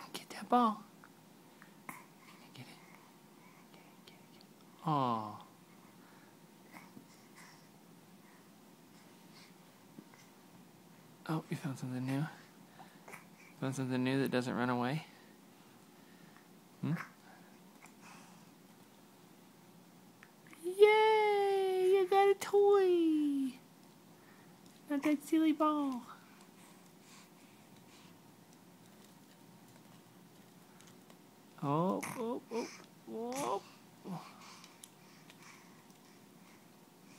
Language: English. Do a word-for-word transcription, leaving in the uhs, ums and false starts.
Get that ball. Get it. Get it, get it, get it. Aw. Oh, you found something new? Found something new that doesn't run away? Hmm? Yay! You got a toy! Not that silly ball. Oh, oh, oh, oh.